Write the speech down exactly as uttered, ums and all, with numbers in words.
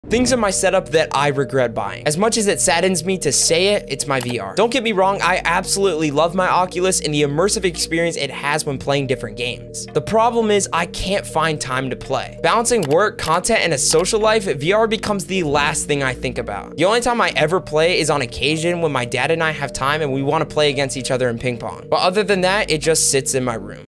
Things in my setup that I regret buying. As much as it saddens me to say it, it's my V R. Don't get me wrong, I absolutely love my Oculus and the immersive experience it has when playing different games. The problem is I can't find time to play. Balancing work, content, and a social life, V R becomes the last thing I think about. The only time I ever play is on occasion when my dad and I have time and we want to play against each other in ping pong. But other than that, it just sits in my room.